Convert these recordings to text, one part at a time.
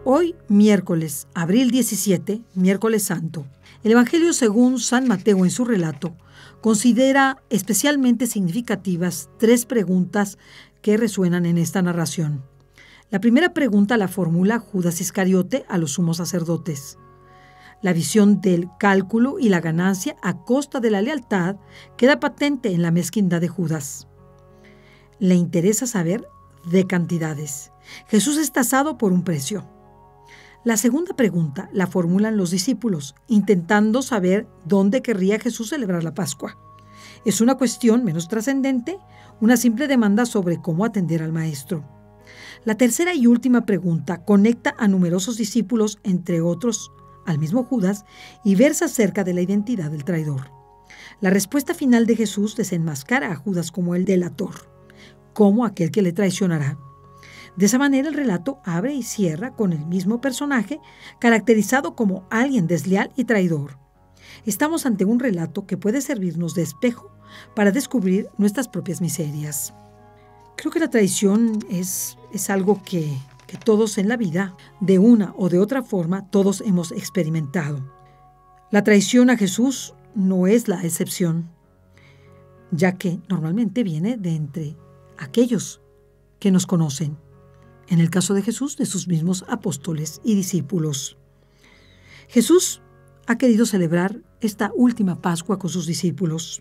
Hoy, miércoles, abril 17, miércoles santo. El Evangelio según San Mateo en su relato considera especialmente significativas 3 preguntas que resuenan en esta narración. La primera pregunta la formula Judas Iscariote a los sumos sacerdotes. La visión del cálculo y la ganancia a costa de la lealtad queda patente en la mezquindad de Judas. Le interesa saber de cantidades. Jesús es tasado por un precio. La segunda pregunta la formulan los discípulos, intentando saber dónde querría Jesús celebrar la Pascua. Es una cuestión menos trascendente, una simple demanda sobre cómo atender al Maestro. La tercera y última pregunta conecta a numerosos discípulos, entre otros al mismo Judas, y versa acerca de la identidad del traidor. La respuesta final de Jesús desenmascara a Judas como el delator, como aquel que le traicionará. De esa manera el relato abre y cierra con el mismo personaje, caracterizado como alguien desleal y traidor. Estamos ante un relato que puede servirnos de espejo para descubrir nuestras propias miserias. Creo que la traición es algo que todos en la vida, de una o de otra forma, todos hemos experimentado. La traición a Jesús no es la excepción, ya que normalmente viene de entre aquellos que nos conocen. En el caso de Jesús, de sus mismos apóstoles y discípulos. Jesús ha querido celebrar esta última Pascua con sus discípulos.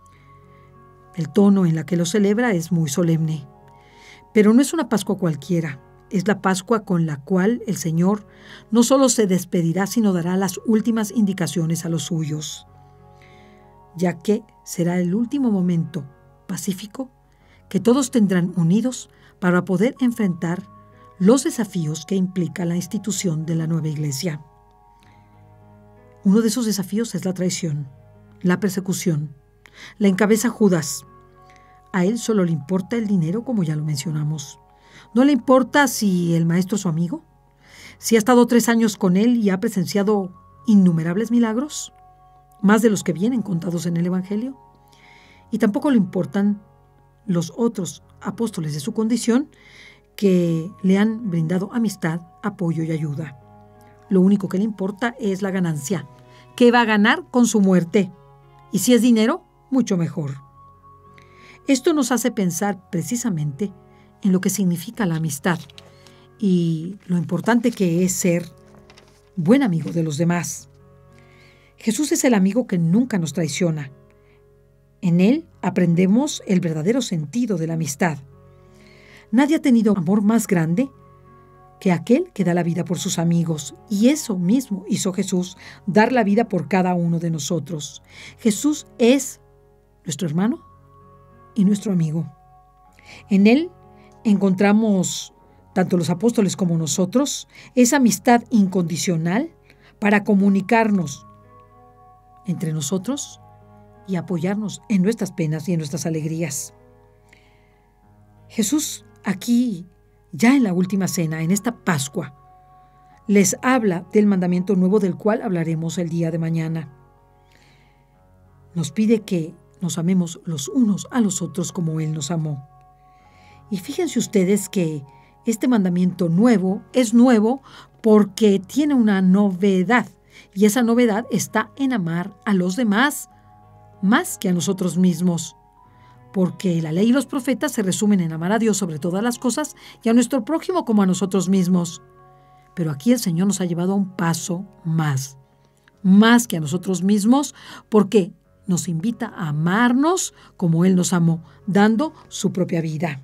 El tono en la que lo celebra es muy solemne, pero no es una Pascua cualquiera. Es la Pascua con la cual el Señor no solo se despedirá, sino dará las últimas indicaciones a los suyos, ya que será el último momento pacífico que todos tendrán unidos para poder enfrentar los desafíos que implica la institución de la nueva iglesia. Uno de esos desafíos es la traición, la persecución. La encabeza Judas. A él solo le importa el dinero, como ya lo mencionamos. No le importa si el maestro es su amigo, si ha estado 3 años con él y ha presenciado innumerables milagros, más de los que vienen contados en el Evangelio. Y tampoco le importan los otros apóstoles de su condición que le han brindado amistad, apoyo y ayuda. Lo único que le importa es la ganancia. ¿Qué va a ganar con su muerte? Y si es dinero, mucho mejor. Esto nos hace pensar precisamente en lo que significa la amistad y lo importante que es ser buen amigo de los demás. Jesús es el amigo que nunca nos traiciona. En él aprendemos el verdadero sentido de la amistad. Nadie ha tenido amor más grande que aquel que da la vida por sus amigos. Y eso mismo hizo Jesús, dar la vida por cada uno de nosotros. Jesús es nuestro hermano y nuestro amigo. En él encontramos, tanto los apóstoles como nosotros, esa amistad incondicional para comunicarnos entre nosotros y apoyarnos en nuestras penas y en nuestras alegrías. Jesús, aquí, ya en la última cena, en esta Pascua, les habla del mandamiento nuevo del cual hablaremos el día de mañana. Nos pide que nos amemos los unos a los otros como Él nos amó. Y fíjense ustedes que este mandamiento nuevo es nuevo porque tiene una novedad, y esa novedad está en amar a los demás más que a nosotros mismos. Porque la ley y los profetas se resumen en amar a Dios sobre todas las cosas y a nuestro prójimo como a nosotros mismos. Pero aquí el Señor nos ha llevado a un paso más que a nosotros mismos, porque nos invita a amarnos como Él nos amó, dando su propia vida.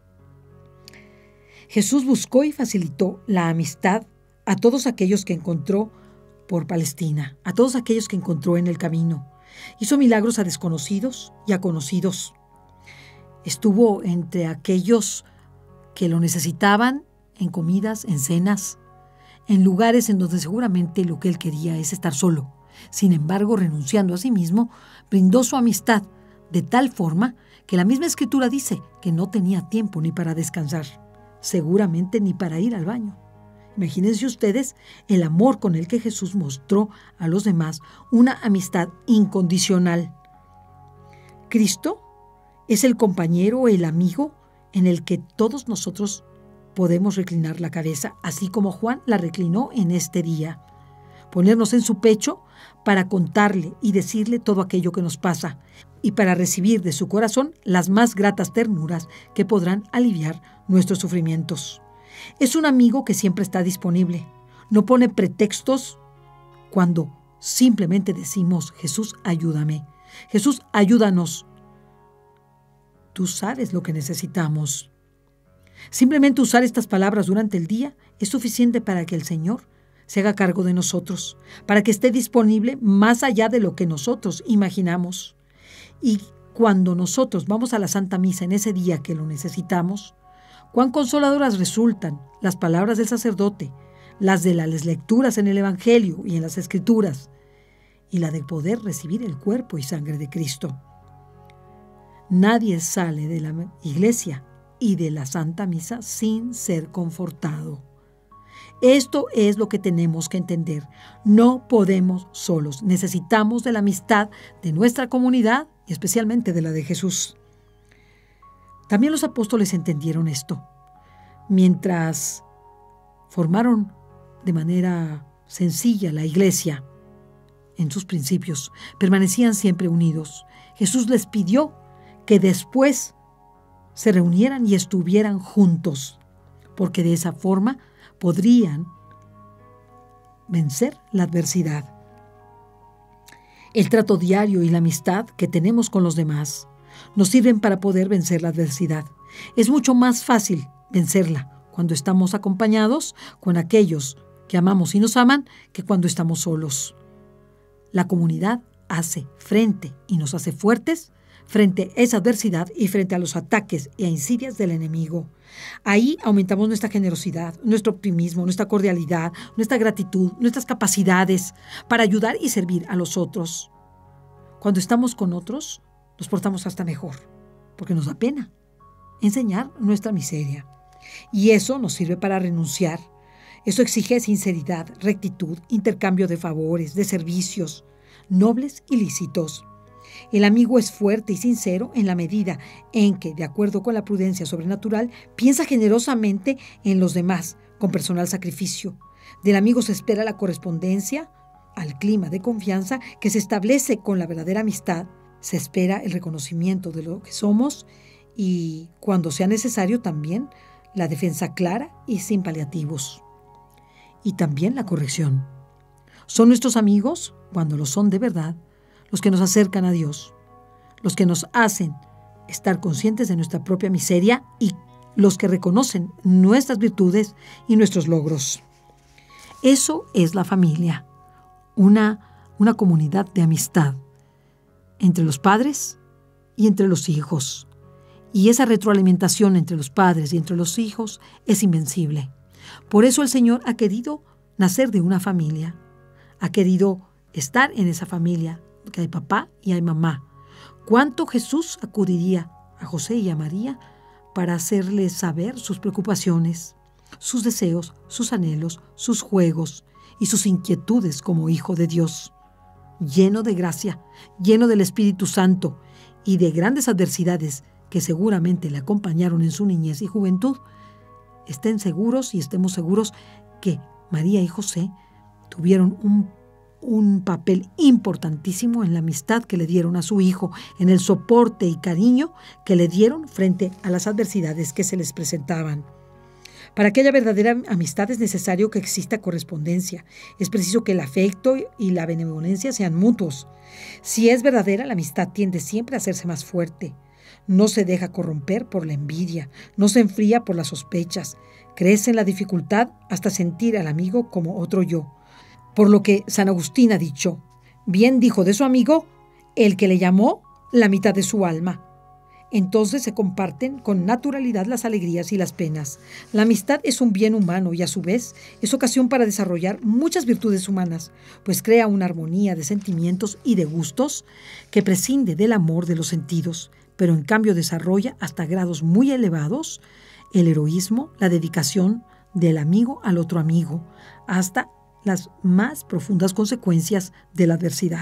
Jesús buscó y facilitó la amistad a todos aquellos que encontró por Palestina, a todos aquellos que encontró en el camino. Hizo milagros a desconocidos y a conocidos. Estuvo entre aquellos que lo necesitaban en comidas, en cenas, en lugares en donde seguramente lo que él quería es estar solo. Sin embargo, renunciando a sí mismo, brindó su amistad de tal forma que la misma Escritura dice que no tenía tiempo ni para descansar, seguramente ni para ir al baño. Imagínense ustedes el amor con el que Jesús mostró a los demás una amistad incondicional. Cristo es el compañero, el amigo en el que todos nosotros podemos reclinar la cabeza, así como Juan la reclinó en este día. Ponernos en su pecho para contarle y decirle todo aquello que nos pasa y para recibir de su corazón las más gratas ternuras que podrán aliviar nuestros sufrimientos. Es un amigo que siempre está disponible. No pone pretextos cuando simplemente decimos: Jesús, ayúdame. Jesús, ayúdanos. Tú sabes lo que necesitamos. Simplemente usar estas palabras durante el día es suficiente para que el Señor se haga cargo de nosotros, para que esté disponible más allá de lo que nosotros imaginamos. Y cuando nosotros vamos a la Santa Misa en ese día que lo necesitamos, cuán consoladoras resultan las palabras del sacerdote, las de las lecturas en el Evangelio y en las Escrituras, y la de poder recibir el cuerpo y sangre de Cristo. Nadie sale de la iglesia y de la Santa Misa sin ser confortado. Esto es lo que tenemos que entender. No podemos solos. Necesitamos de la amistad de nuestra comunidad y especialmente de la de Jesús. También los apóstoles entendieron esto. Mientras formaron de manera sencilla la iglesia, en sus principios, permanecían siempre unidos. Jesús les pidió que después se reunieran y estuvieran juntos, porque de esa forma podrían vencer la adversidad. El trato diario y la amistad que tenemos con los demás nos sirven para poder vencer la adversidad. Es mucho más fácil vencerla cuando estamos acompañados con aquellos que amamos y nos aman que cuando estamos solos. La comunidad hace frente y nos hace fuertes frente a esa adversidad y frente a los ataques e insidias del enemigo. Ahí aumentamos nuestra generosidad, nuestro optimismo, nuestra cordialidad, nuestra gratitud, nuestras capacidades para ayudar y servir a los otros. Cuando estamos con otros, nos portamos hasta mejor, porque nos da pena enseñar nuestra miseria. Y eso nos sirve para renunciar. Eso exige sinceridad, rectitud, intercambio de favores, de servicios, nobles y lícitos. El amigo es fuerte y sincero en la medida en que, de acuerdo con la prudencia sobrenatural, piensa generosamente en los demás, con personal sacrificio. Del amigo se espera la correspondencia al clima de confianza que se establece con la verdadera amistad. Se espera el reconocimiento de lo que somos y, cuando sea necesario, también la defensa clara y sin paliativos. Y también la corrección. Son nuestros amigos, cuando lo son de verdad, los que nos acercan a Dios, los que nos hacen estar conscientes de nuestra propia miseria y los que reconocen nuestras virtudes y nuestros logros. Eso es la familia, una comunidad de amistad entre los padres y entre los hijos. Y esa retroalimentación entre los padres y entre los hijos es invencible. Por eso el Señor ha querido nacer de una familia, ha querido estar en esa familia, que hay papá y hay mamá. ¿Cuánto Jesús acudiría a José y a María para hacerles saber sus preocupaciones, sus deseos, sus anhelos, sus juegos y sus inquietudes como hijo de Dios? Lleno de gracia, lleno del Espíritu Santo y de grandes adversidades que seguramente le acompañaron en su niñez y juventud, estemos seguros que María y José tuvieron un papel importantísimo en la amistad que le dieron a su hijo, en el soporte y cariño que le dieron frente a las adversidades que se les presentaban. Para que haya verdadera amistad es necesario que exista correspondencia. Es preciso que el afecto y la benevolencia sean mutuos. Si es verdadera, la amistad tiende siempre a hacerse más fuerte. No se deja corromper por la envidia, no se enfría por las sospechas, crece en la dificultad hasta sentir al amigo como otro yo. Por lo que San Agustín ha dicho: bien dijo de su amigo el que le llamó la mitad de su alma. Entonces se comparten con naturalidad las alegrías y las penas. La amistad es un bien humano y a su vez es ocasión para desarrollar muchas virtudes humanas, pues crea una armonía de sentimientos y de gustos que prescinde del amor de los sentidos, pero en cambio desarrolla hasta grados muy elevados el heroísmo, la dedicación del amigo al otro amigo, hasta las más profundas consecuencias de la adversidad.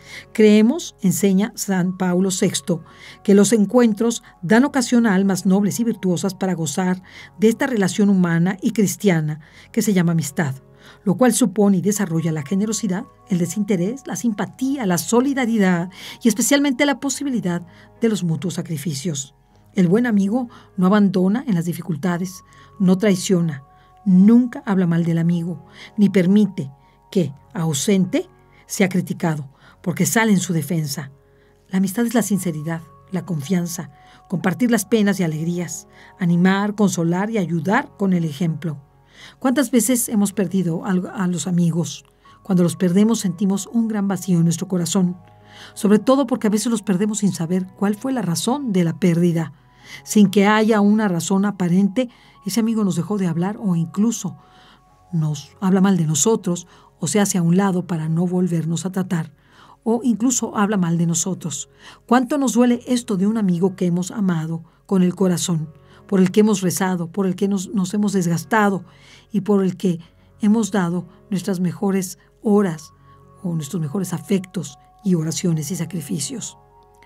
Creemos, enseña San Pablo VI, que los encuentros dan ocasión a almas nobles y virtuosas para gozar de esta relación humana y cristiana que se llama amistad, lo cual supone y desarrolla la generosidad, el desinterés, la simpatía, la solidaridad y especialmente la posibilidad de los mutuos sacrificios. El buen amigo no abandona en las dificultades, no traiciona, nunca habla mal del amigo, ni permite que, ausente, sea criticado, porque sale en su defensa. La amistad es la sinceridad, la confianza, compartir las penas y alegrías, animar, consolar y ayudar con el ejemplo. ¿Cuántas veces hemos perdido a los amigos? Cuando los perdemos sentimos un gran vacío en nuestro corazón, sobre todo porque a veces los perdemos sin saber cuál fue la razón de la pérdida. Sin que haya una razón aparente, ese amigo nos dejó de hablar o incluso nos habla mal de nosotros o se hace a un lado para no volvernos a tratar o incluso habla mal de nosotros. ¿Cuánto nos duele esto de un amigo que hemos amado con el corazón, por el que hemos rezado, por el que nos hemos desgastado y por el que hemos dado nuestras mejores horas o nuestros mejores afectos y oraciones y sacrificios?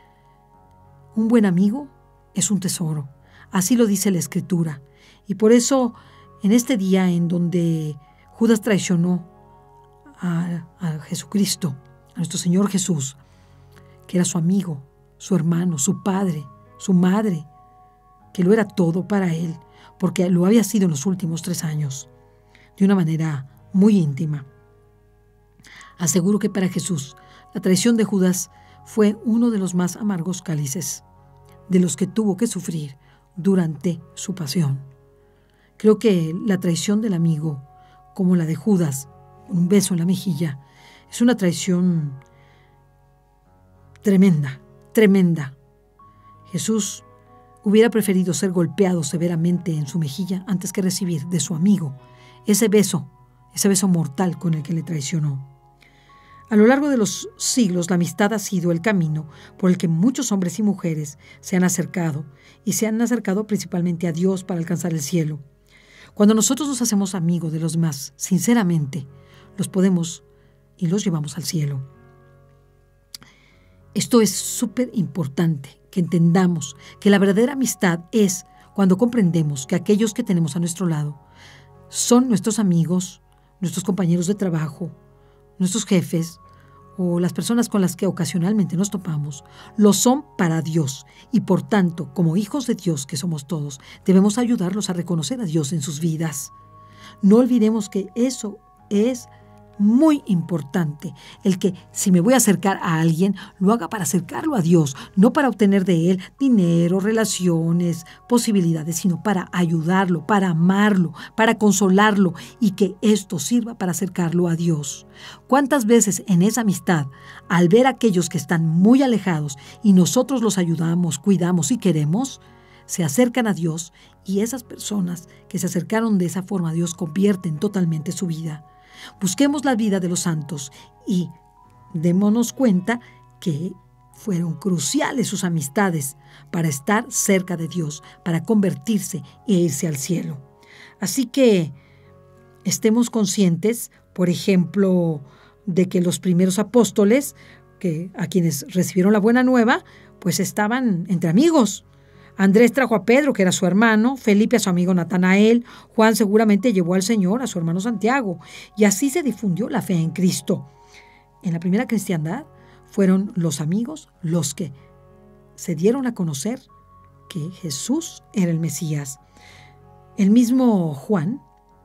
Un buen amigo es un tesoro, así lo dice la Escritura. Y por eso, en este día en donde Judas traicionó a Jesucristo, a nuestro Señor Jesús, que era su amigo, su hermano, su padre, su madre, que lo era todo para él, porque lo había sido en los últimos 3 años, de una manera muy íntima. Aseguro que para Jesús, la traición de Judas fue uno de los más amargos cálices de los que tuvo que sufrir durante su pasión. Creo que la traición del amigo, como la de Judas, un beso en la mejilla, es una traición tremenda, tremenda. Jesús hubiera preferido ser golpeado severamente en su mejilla antes que recibir de su amigo ese beso mortal con el que le traicionó. A lo largo de los siglos, la amistad ha sido el camino por el que muchos hombres y mujeres se han acercado, y se han acercado principalmente a Dios para alcanzar el cielo. Cuando nosotros nos hacemos amigos de los demás, sinceramente, los podemos y los llevamos al cielo. Esto es súper importante, que entendamos que la verdadera amistad es cuando comprendemos que aquellos que tenemos a nuestro lado son nuestros amigos, nuestros compañeros de trabajo, nuestros jefes o las personas con las que ocasionalmente nos topamos, lo son para Dios y por tanto, como hijos de Dios que somos todos, debemos ayudarlos a reconocer a Dios en sus vidas. No olvidemos que eso es muy importante, el que si me voy a acercar a alguien, lo haga para acercarlo a Dios, no para obtener de él dinero, relaciones, posibilidades, sino para ayudarlo, para amarlo, para consolarlo y que esto sirva para acercarlo a Dios. ¿Cuántas veces en esa amistad, al ver a aquellos que están muy alejados y nosotros los ayudamos, cuidamos y queremos, se acercan a Dios y esas personas que se acercaron de esa forma a Dios convierten totalmente su vida? Busquemos la vida de los santos y démonos cuenta que fueron cruciales sus amistades para estar cerca de Dios, para convertirse e irse al cielo. Así que estemos conscientes, por ejemplo, de que los primeros apóstoles, a quienes recibieron la buena nueva, pues estaban entre amigos. Andrés trajo a Pedro, que era su hermano, Felipe a su amigo Natanael, Juan seguramente llevó al Señor a su hermano Santiago, y así se difundió la fe en Cristo. En la primera cristiandad fueron los amigos los que se dieron a conocer que Jesús era el Mesías. El mismo Juan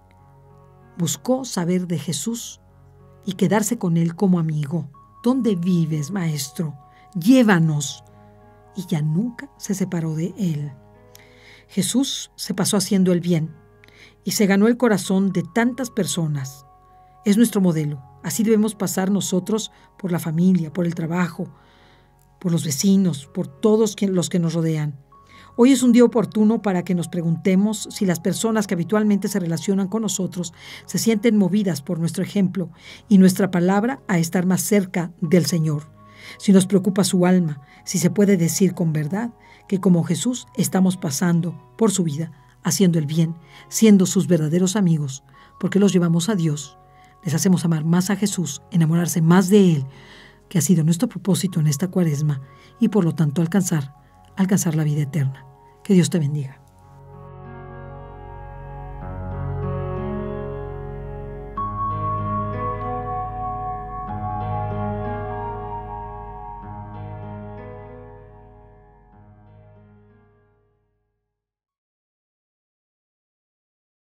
buscó saber de Jesús y quedarse con él como amigo. ¿Dónde vives, maestro? Llévanos. Y ya nunca se separó de él. Jesús se pasó haciendo el bien y se ganó el corazón de tantas personas. Es nuestro modelo. Así debemos pasar nosotros por la familia, por el trabajo, por los vecinos, por todos los que nos rodean. Hoy es un día oportuno para que nos preguntemos si las personas que habitualmente se relacionan con nosotros se sienten movidas por nuestro ejemplo y nuestra palabra a estar más cerca del Señor. Si nos preocupa su alma, si se puede decir con verdad que como Jesús estamos pasando por su vida, haciendo el bien, siendo sus verdaderos amigos, porque los llevamos a Dios, les hacemos amar más a Jesús, enamorarse más de Él, que ha sido nuestro propósito en esta Cuaresma y por lo tanto alcanzar la vida eterna. Que Dios te bendiga.